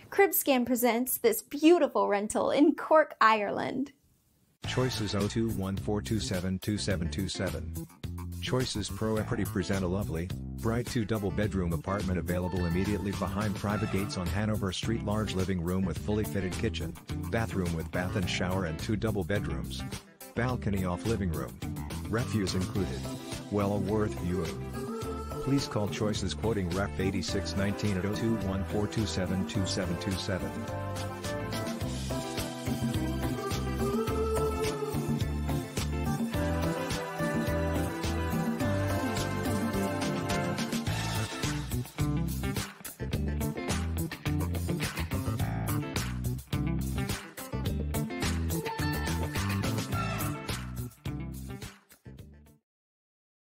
Cribscan presents this beautiful rental in Cork, Ireland. Choices 0214272727. Choices Proeprty present a lovely, bright 2 double-bedroom apartment available immediately behind private gates on Hanover Street. Large living room with fully fitted kitchen, bathroom with bath and shower and 2 double bedrooms. Balcony off living room. Refuse included. Well worth view. Please call Choices quoting Ref 8619 at 0214272727.